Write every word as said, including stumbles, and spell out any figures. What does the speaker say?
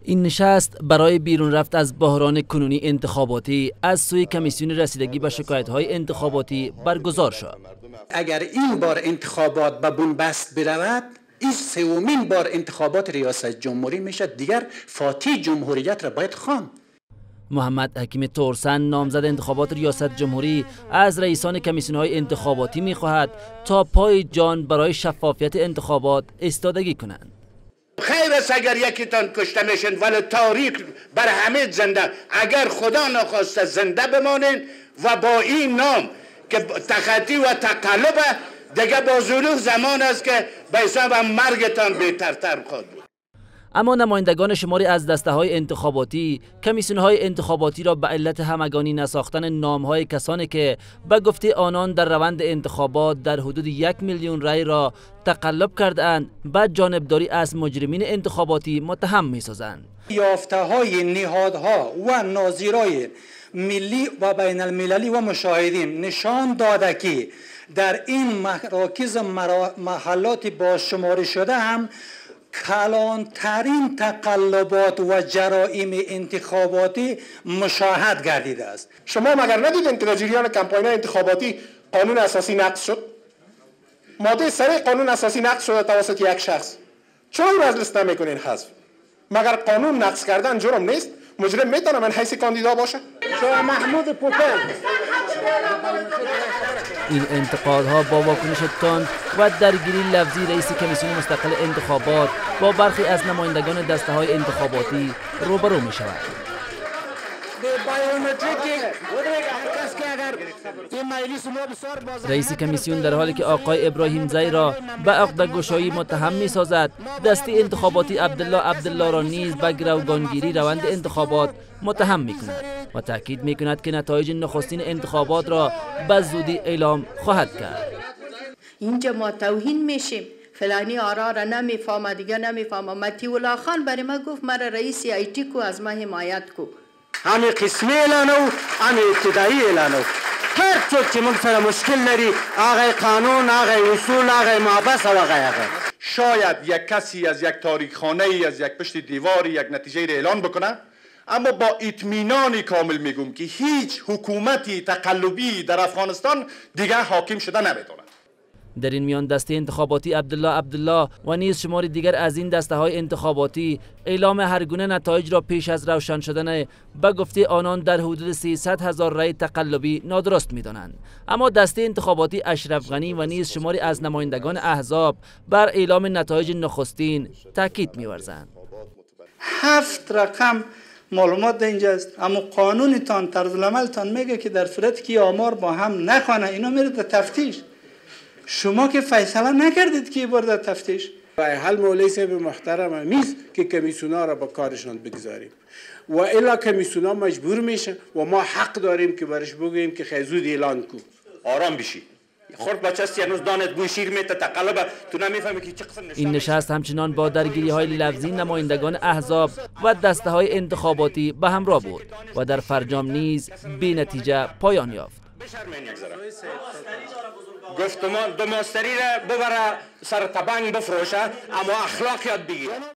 این نشست برای بیرون رفت از بحران کنونی انتخاباتی از سوی کمیسیون رسیدگی به شکایت‌های انتخاباتی برگزار شد. اگر این بار انتخابات به بنبست برود، این سومین بار انتخابات ریاست جمهوری میشه. دیگر فاتح جمهوریت را باید خواند. محمد حکیم تورسن نامزد انتخابات ریاست جمهوری از رئیسان کمیسیون‌های انتخاباتی می‌خواهد تا پای جان برای شفافیت انتخابات ایستادگی کنند. خیر است اگر یکیتان کشته میشن، ولی تاریخ بر همه زنده. اگر خدا نخواسته زنده بمانین و با این نام که تخطی و تقلب دیگه با ظروف زمان است که به حساب مرگتان بهترتر خواهد بود. اما نمایندگان شماری از دسته‌های انتخاباتی کمیسیون‌های انتخاباتی را به علت همگانی نساختن نام‌های کسانی که به گفته آنان در روند انتخابات در حدود یک میلیون رای را تقلب کرده‌اند به جانبداری از مجرمین انتخاباتی متهم می‌سازند. یافته‌های نهادها و ناظرای ملی و بین المللی و مشاهدین نشان داده که در این مراکز محلات بازشماری شده هم کلانترین تقلبات و جرائم انتخاباتی مشاهد گردیده است. شما مگر ندیدین که در جریان کمپاین انتخاباتی قانون اساسی نقض شد؟ ماده سه قانون اساسی نقض شده توسط یک شخص. چرا اون از لیست نمیکنین حذف؟ مگر قانون نقض کردن جرم نیست؟ مجرم میتونه من حیث کاندیدا باشه؟ شما محمود پوپل. این انتقادها با واکنش تند و درگیری لفظی رئیس کمیسیون مستقل انتخابات با برخی از نمایندگان دسته‌های انتخاباتی روبرو می شود. رئیس کمیسیون در حالی که آقای ابراهیم زئی را به عقده‌گشایی متهم می‌سازد، دسته انتخاباتی عبدالله عبدالله را نیز به گروگانگیری روند انتخابات متهم می‌کند و تاکید می‌کند که نتایج نخستین انتخابات را به زودی اعلام خواهد کرد. اینجا ما توهین میشیم، فلانی آرا را نمیفهمه، دیگه نمیفهمه. مطیع الله خان برای ما گفت مرا رئیس آی تی کو از ما حمایت کو. همه قسمی اعلانو، همه ابتدایی اعلانو. هر چوک که من سر مشکل لري، آقای قانون، آقای اصول، آقای محبس و آقای آقای. شاید یک کسی از یک تاریخخانه ای از یک پشت دیواری یک نتیجه را اعلان بکنه، اما با اطمینان کامل میگم که هیچ حکومتی تقلبی در افغانستان دیگر حاکم شده نمیتونه. در این میان دسته انتخاباتی عبدالله عبدالله و نیز شماری دیگر از این دسته های انتخاباتی اعلام هر گونه نتایج را پیش از روشن شدن به گفته آنان در حدود سیصد هزار رای تقلبی نادرست می‌دانند. اما دسته انتخاباتی اشرف غنی و نیز شماری از نمایندگان احزاب بر اعلام نتایج نخستین تاکید می‌ورزند. هفت رقم معلومات اینجاست، اما قانونتان طرز العملتان میگه که در صورتی که آمار با هم نخوانه اینا میره در تفتیش. شما که فیصله نکردید که بر در تفتیش. رای حل مولوی صاحب محترم نیست که کمیسیونا را با کارشان بگذاریم و الا کمیسیونا مجبور میشن و ما حق داریم که برش بگوییم که خیلی زود اعلان کو. آرام بشی. خورد بچه است هنوز دانت بوی شیر میته تقلب تو نمیفهمی که چه قسم نشان. این نشست همچنان با درگیری های لفظی نمایندگان احزاب و دسته های انتخاباتی به همراه بود و در فرجام نیز بی نتیجه پایان یافت. گفتمان دو ماستری را ببره سر تبنگ بفروشه، اما اخلاق یاد بگیر.